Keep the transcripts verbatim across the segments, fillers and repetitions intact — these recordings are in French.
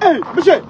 Hé, hey, monsieur!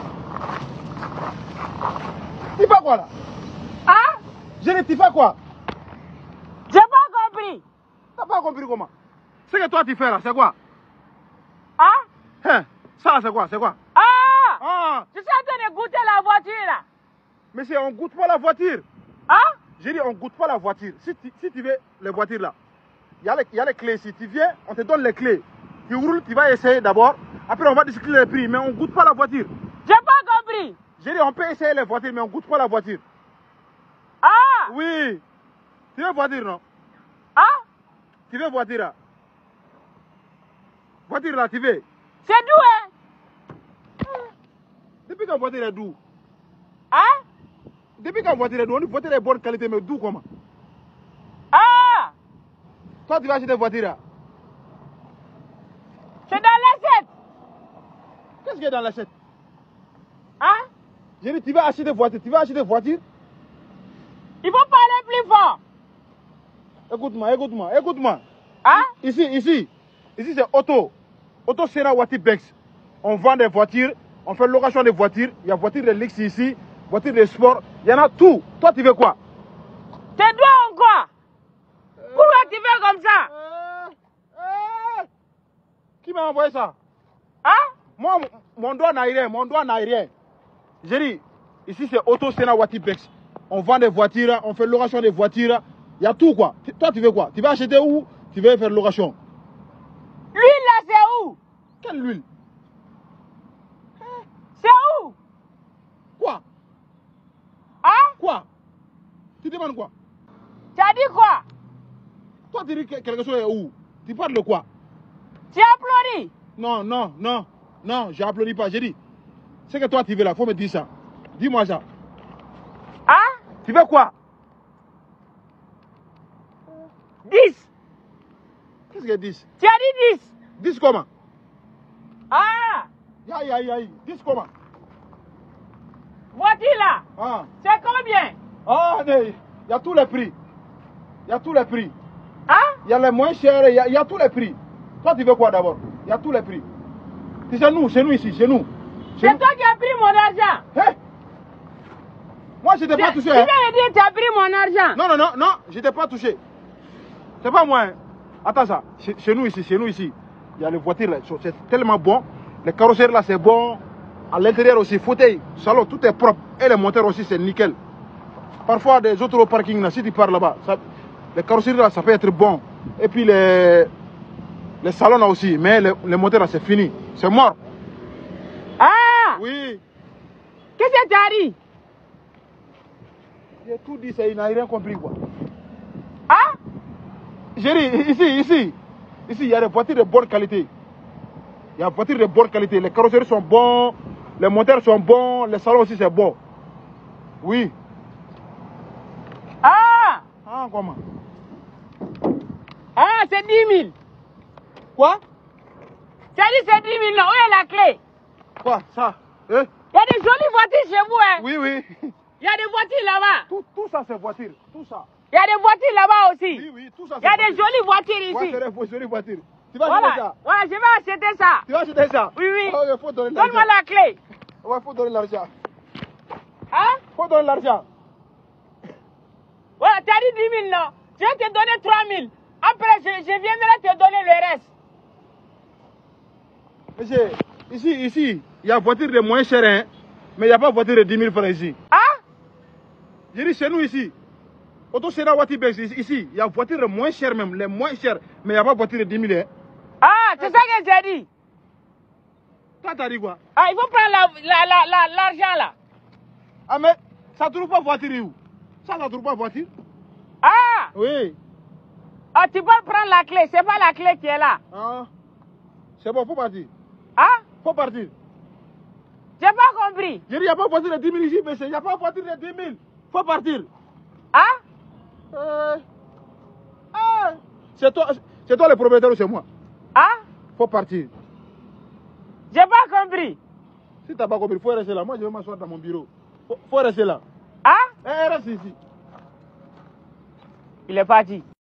Tu fais quoi là? Hein? Je ne tu fais quoi? J'ai pas compris. T'as pas compris comment? Ce que toi tu fais là, c'est quoi? Hein? Hein? Ça c'est quoi? C'est quoi? Ah! Ah! Je suis en train de goûter la voiture là. Monsieur, on goûte pas la voiture. Hein? J'ai dit on goûte pas la voiture. Si tu, si tu veux les voitures là, il y, y a les clés. Si tu viens, on te donne les clés. Tu roules, tu vas essayer d'abord. Après on va discuter les prix, mais on goûte pas la voiture. J'ai pas compris. J'ai dit on peut essayer les voitures, mais on goûte pas la voiture. Ah! Oui. Tu veux voiture non? Hein? Tu veux voiture là? Voiture là, tu veux? C'est d'où hein? Depuis quand voiture est d'où? Hein? Depuis quand voiture est d'où? Une voiture est de bonne qualité, mais d'où comment? Ah! Toi tu vas acheter une voiture là? C'est dans l'assiette. Qu'est-ce qu'il y a dans l'assiette? Hein? J'ai dit tu vas acheter des voitures. Tu vas acheter des voitures? Il faut parler plus fort. Écoute-moi, écoute-moi, écoute-moi. Hein? Ici, ici, ici c'est Auto. Auto Sena Wati Bex. On vend des voitures, on fait location des voitures. Il y a voitures de luxe ici, voitures de sport. Il y en a tout. Toi, tu veux quoi? Tes doigts ont quoi? Pourquoi tu fais comme ça? Euh, euh, Qui m'a envoyé ça? Hein? Moi, mon doigt n'a rien, mon doigt n'a rien. J'ai dit, ici c'est Auto Sena Wati Bex. On vend des voitures, on fait location des voitures. Il y a tout quoi. Toi, tu veux quoi? Tu vas acheter où? Tu veux faire location? L'huile là, c'est où? Quelle huile? C'est où? Quoi? Hein? Quoi? Tu demandes quoi? Tu as dit quoi? Toi, tu dis que quelque chose est où? Tu parles de quoi? Tu applaudis? Non, non, non, non, j'applaudis pas. J'ai dit, c'est que toi, tu veux là, faut me dire ça. Dis-moi ça. Hein? Tu veux quoi? dix. Qu'est-ce que dix? Tu as dit dix. dix comment? Ah! Aïe, aïe, aïe. dix comment? Voiture là. Ah, C'est combien? ah, il y a tous les prix. Il y a tous les prix. Hein? Il y a les moins chers, il y, y a tous les prix. Toi, tu veux quoi d'abord? Il y a tous les prix. C'est chez nous, chez nous ici, chez nous. Chez C'est nous. toi qui as pris mon argent. Hein? Moi, je t'ai pas touché. Tu Hein? viens de dire que tu as pris mon argent. Non, non, non, non, je t'ai pas touché. C'est pas moi. Hein. Attends ça. Chez, chez nous ici, chez nous ici, il y a les voitures là, c'est tellement bon. Les carrosseries là, c'est bon. À l'intérieur aussi, fauteuil, salon, tout est propre. Et les moteurs aussi, c'est nickel. Parfois, des autres au parking là, si tu pars là-bas, les carrosseries là, ça peut être bon. Et puis les, les salons là aussi, mais les, les moteurs là, c'est fini. C'est mort. Ah! Oui. Qu'est-ce que tu as dit? J'ai tout dit, ça, il n'a rien compris quoi. Hein? J'ai dit, ici, ici, ici, il y a des voitures de bonne qualité. Il y a des voitures de bonne qualité. Les carrosseries sont bons, les moteurs sont bons, les salons aussi c'est bon. Oui. Ah! Ah, comment? Ah, c'est dix mille. Quoi? Tu as dit c'est dix mille, non? Où est la clé? Quoi? Ça? Hein? Il y a des jolies voitures chez vous, hein? Oui, oui. Il y a des voitures là-bas. Tout, tout ça c'est voiture, tout ça. Il y a des voitures là-bas aussi. Oui, oui, tout ça Il c'est y a des jolies voitures ici. Ouais, c'est des jolies voitures. Tu vas acheter Voilà. ça? Voilà, je vais acheter ça. Tu vas acheter ça? Oui, oui. Oh, il faut donner l'argent. Donne-moi la clé. Ouais, faut donner l'argent. Hein? Faut donner l'argent. Voilà, tu as dit dix mille, non? Je vais te donner trois mille. Après, je, je viendrai te donner le reste. Monsieur, ici, ici, il y a voiture de moins chère, hein, mais il n'y a pas voiture de dix mille francs ici. Hein? J'ai dit chez nous ici. Auto Sena Wati Bex, ici, il y a voiture de moins chère même, les moins chères, mais il n'y a pas voiture de dix mille. Hein. Ah, c'est ça que j'ai dit. Toi, t'as dit quoi? Ah, il faut prendre l'argent la, la, la, l'argent là. Ah, mais ça ne trouve pas voiture où? Ça, ça ne trouve pas voiture? Ah! Oui. Ah, tu peux prendre la clé, c'est pas la clé qui est là. Ah, c'est bon, faut partir. Hein? Faut partir. J'ai pas compris. J'ai dit, il n'y a pas voiture de dix mille ici, monsieur. Il n'y a pas voiture de dix mille. Faut partir. Hein? Euh... Ah. C'est toi, c'est toi le propriétaire ou c'est moi? Hein? Faut partir. J'ai pas compris. Si t'as pas compris, faut rester là. Moi, je vais m'asseoir dans mon bureau. Faut, faut rester là. Hein? Eh, reste ici. Il est parti.